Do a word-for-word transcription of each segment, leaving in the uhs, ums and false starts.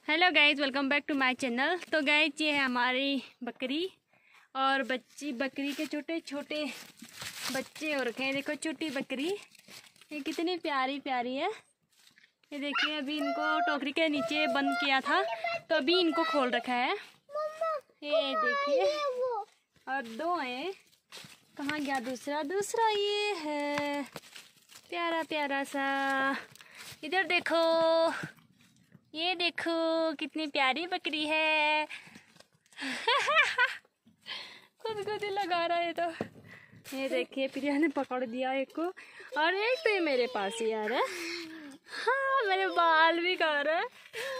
Hello guys, welcome back to my channel. तो guys ये है हमारी बकरी और बच्ची। बकरी के छोटे छोटे बच्चे हो रखे हैं। देखो छोटी बकरी, ये कितनी प्यारी प्यारी है। ये देखिए, अभी इनको टोकरी के नीचे बंद किया था तो अभी इनको खोल रखा है। ये देखिए, और दो हैं। कहाँ गया दूसरा? दूसरा ये है, प्यारा प्यारा सा। इधर देखो, ये देखो कितनी प्यारी बकरी है। खुद खुद ही लगा रहा है। तो ये देखिए, प्रिया ने पकड़ दिया एक को, और एक तो ये मेरे पास ही आ रहा है। हाँ, मेरे बाल भी खा रहा है।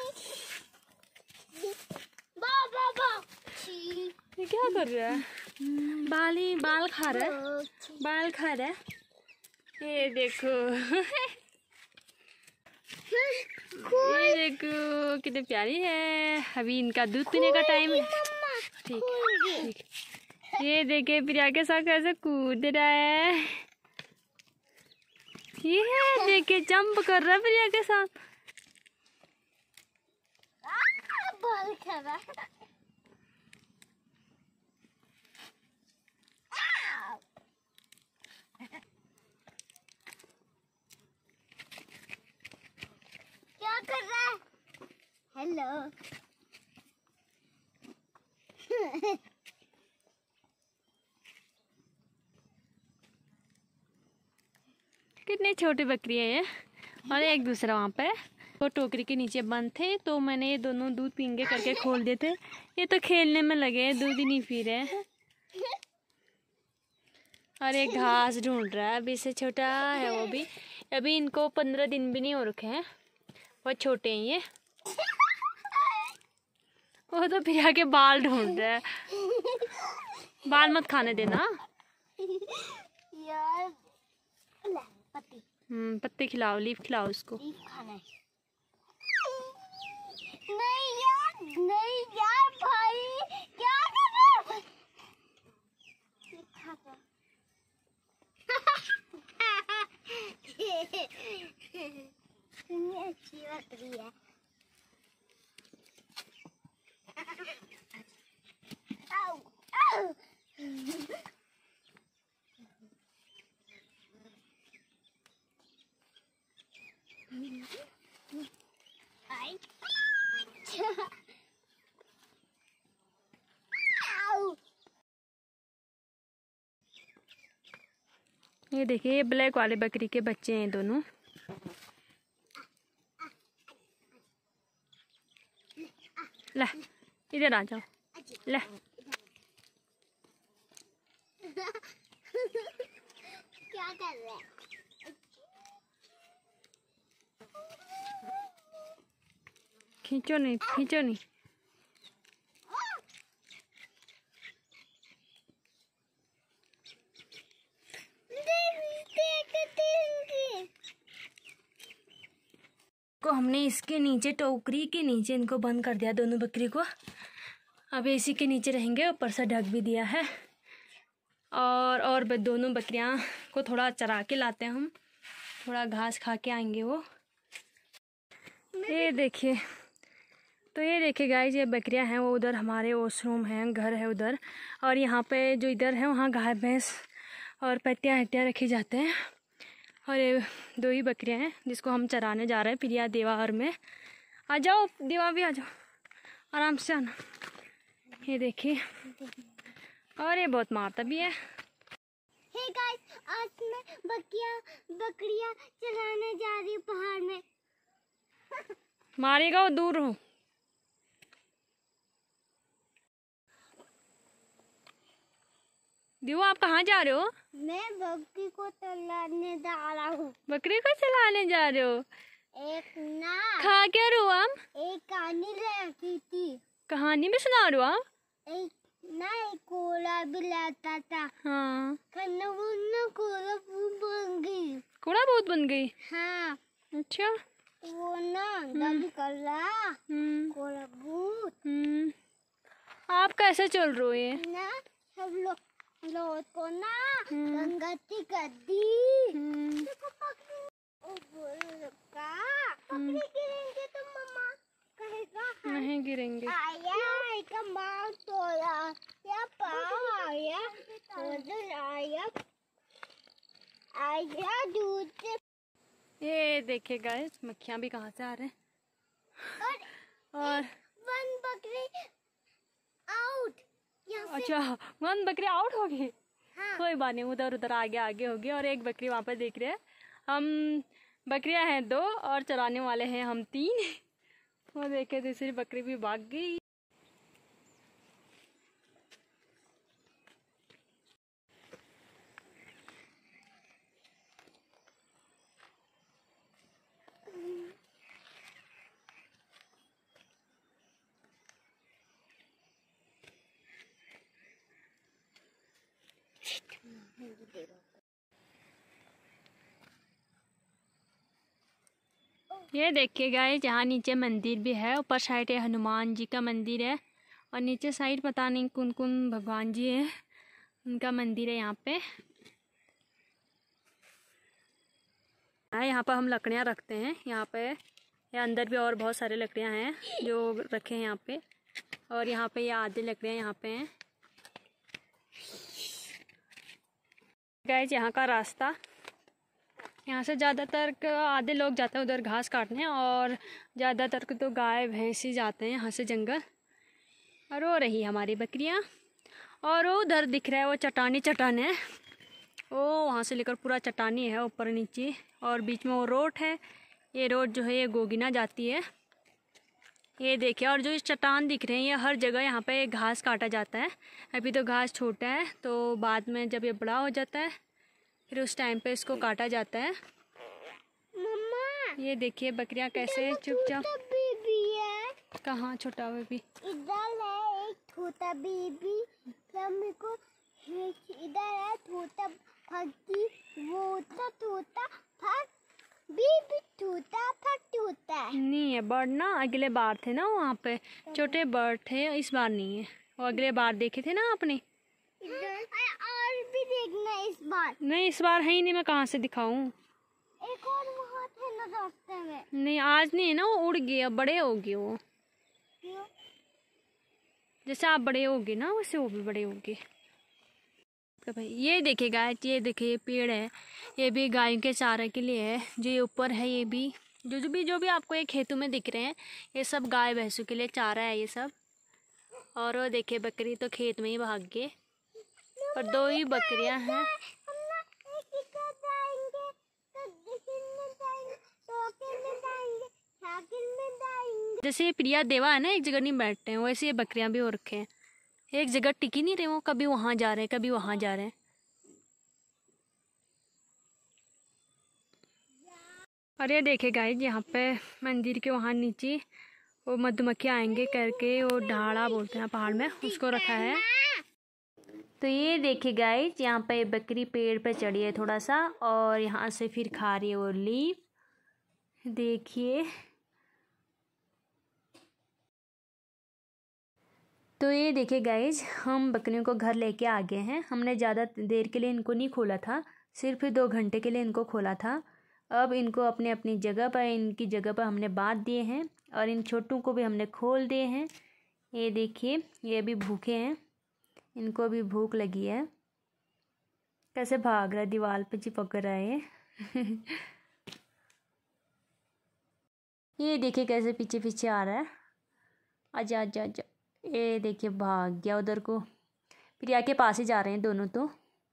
ये क्या कर रहा है? बाल ही बाल खा रहा है, बाल खा रहा है। ये देखो ये देखो कितनी प्यारी है। अभी इनका दूध पीने का टाइम है। ठीक ठीक। ये देखिए, प्रिया के साथ कैसे कूद रहा है। ये देखिए, जंप कर रहा है प्रिया के साथ। बॉल खा रहा है। क्या कर रहा है? हेलो। कितनी छोटी बकरी है ये, और एक दूसरा वहाँ पे वो टोकरी के नीचे बंद थे, तो मैंने ये दोनों दूध पींगे करके खोल दिए थे। ये तो खेलने में लगे, दूध ही नहीं पी रहे हैं। और ये घास ढूंढ रहा है। अभी से छोटा है वो भी, अभी इनको पंद्रह दिन भी नहीं हो रखे हैं, बहुत छोटे हैं ये। वो तो प्रिया के बाल ढूंढ रहा है। बाल मत खाने देना यार। पत्ती हम्म पत्ते खिलाओ, लीफ खिलाओ उसको। लीफ खाना है। नहीं यार, नहीं यार भाई, क्या कर रहे हो? कितनी अच्छी बकरी है। आओ, आओ। आई। ये देखिए, ये ब्लैक वाले बकरी के बच्चे हैं दोनों। ले, इधर आ जाओ। ले, क्या कर रहे हैं? खींचो नहीं, खींचो नहीं। को हमने इसके नीचे, टोकरी के नीचे इनको बंद कर दिया, दोनों बकरी को। अब इसी के नीचे रहेंगे, ऊपर से ढक भी दिया है। और और दोनों बकरियां को थोड़ा चरा के लाते हैं हम, थोड़ा घास खा के आएंगे वो। ये देखिए, तो ये देखिए गाइस, ये बकरियां हैं वो उधर हमारे वॉशरूम हैं, घर है उधर। और यहाँ पे जो इधर है वहाँ गाय भैंस और पत्तियाँ हट्टियाँ रखी जाते हैं। और ये दो ही बकरियां हैं जिसको हम चराने जा रहे हैं, प्रिया देवा। और में आ जाओ, देवा भी आ जाओ, आराम से आना। ये देखिए, और ये बहुत मारता भी है। हे गाइस, आज मैं बकरियां बकरियां चराने जा रही हूँ पहाड़ में। मारेगा वो, दूर हो। दियो, आप कहाँ जा रहे हो? मैं बकरी को चलाने जा रहा हूँ। बकरी को चलाने जा रहे हो? एक ना खा क्या रहे हो आप? एक कहानी रहती थी। कहानी भी सुना रहे हो आप? एक ना एक कोला भी लाता था। हाँ, खाना वो ना कोला भूत बन गई। कोड़ा बहुत बन गई। हाँ, अच्छा। वो ना दादी कर रहा हम्म कोला भूत। हम्म आप कैसे चल रहे हो ये? ना सब लोग लोग को ना हम्म। गंगती कर दी। हम्म ओ बोलो का पकड़ी गिरेंगे तो मम्मा कहेगा गिरेंगे। आया का माल तोड़ा या पाव आया उधर आया आया दूध से। ये देखिए गाइस मक्खियाँ भी कहाँ से आ रहे हैं। और, और वन बकरी आउट। अच्छा वन बकरी आउट हो गई। हाँ। कोई बात नहीं, उधर उधर आगे आगे होगी। और एक बकरी वहाँ पे देख रहे हैं हम। बकरियां हैं दो और चराने वाले हैं हम तीन। वो देखे दूसरी बकरी भी भाग गई। ये देखिए गाइस यहाँ नीचे मंदिर भी है। ऊपर साइड है हनुमान जी का मंदिर है और नीचे साइड पता नहीं कौन कौन भगवान जी है, उनका मंदिर है यहाँ पे। यहाँ पर हम लकड़ियाँ रखते हैं यहाँ पे। यहाँ अंदर भी और बहुत सारे लकड़ियाँ हैं जो रखे हैं यहाँ पे। और यहाँ पे ये यह आधी लकड़ियाँ यहाँ पे हैं। गाइस यहाँ का रास्ता, यहाँ से ज़्यादातर आधे लोग जाते हैं उधर घास काटने और ज़्यादातर तो गाय भैंस ही जाते हैं यहाँ से जंगल। और वो रही हमारी बकरियाँ। और वो उधर दिख रहा है वो चट्टानी चट्टान है, वो वहाँ से लेकर पूरा चट्टानी है ऊपर नीचे। और बीच में वो रोड है, ये रोड जो है ये गोगिना जाती है। ये देखिए और जो इस चट्टान दिख रहे हैं ये हर जगह यहाँ पे घास काटा जाता है। अभी तो घास छोटा है, तो बाद में जब ये बड़ा हो जाता है फिर उस टाइम पे इसको काटा जाता है। मम्मा ये देखिए बकरियां कैसे चुपचाप। बेबी है कहाँ छोटा बेबी? इधर है एक छोटा बेबी। मम्मी को इधर है छोटा फटी वो छोटा फट बेबी छोटा फट होता है। नहीं है बर्ड ना, अगले बार थे ना वहाँ पे छोटे बर्ड थे, इस बार नहीं है। वो अगले बार देखे थे ना आपने। और भी देखना इस बार। नहीं इस बार है ही नहीं, मैं कहाँ से दिखाऊं। एक और वहाँ थे ना रास्ते में। नहीं आज नहीं है ना, वो उड़ गए, अब बड़े हो गए वो। क्यों? जैसे आप बड़े होगे ना वैसे वो भी बड़े होगे। तो भाई ये देखिए गाय, ये देखिए ये पेड़ है, ये भी गायों के चारे के लिए है। जो ये ऊपर है ये भी जो जो भी जो भी आपको ये खेतों में दिख रहे हैं ये सब गाय भैंसों के लिए चारा है ये सब। और वो देखिए बकरी तो खेत में ही भाग गए और दो ही बकरियां हैं। जैसे ये प्रिया देवा है ना एक जगह नहीं बैठते हैं, वैसे ये बकरियां भी हो रखे हैं, एक जगह टिकी नहीं रहे। वो कभी वहां जा रहे हैं कभी वहां जा रहे हैं। और ये देखे गाइस यहाँ पे मंदिर के वहाँ नीचे वो मधुमक्खी आएंगे करके वो ढाड़ा बोलते हैं पहाड़ में, उसको रखा है। तो ये देखिए गाइस यहाँ पे बकरी पेड़ पे चढ़ी है थोड़ा सा और यहाँ से फिर खा रही है वो लीफ, देखिए। तो ये देखिए गाइज हम बकरियों को घर लेके आ गए हैं। हमने ज़्यादा देर के लिए इनको नहीं खोला था, सिर्फ दो घंटे के लिए इनको खोला था। अब इनको अपने अपनी जगह पर इनकी जगह पर हमने बांध दिए हैं और इन छोटों को भी हमने खोल दिए हैं। ये देखिए ये अभी भूखे हैं, इनको अभी भूख लगी है। कैसे भाग रहा है, दीवार पे चिपक रहा है। ये देखिए कैसे पीछे पीछे आ रहा है। आजा आजा आजा। ये देखिए भाग गया उधर को, प्रिया के पास ही जा रहे हैं दोनों तो।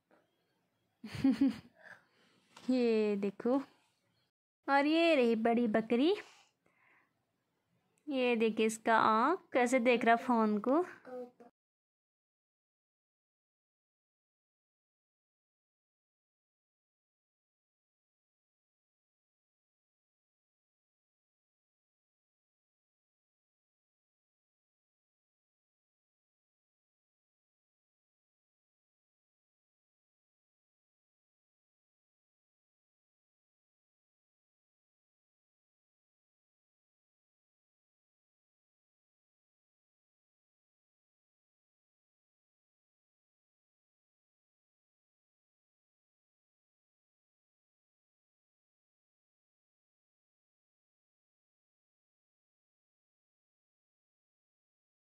ये देखो। और ये रही बड़ी बकरी, ये देखिए इसका आँख कैसे देख रहा फोन को।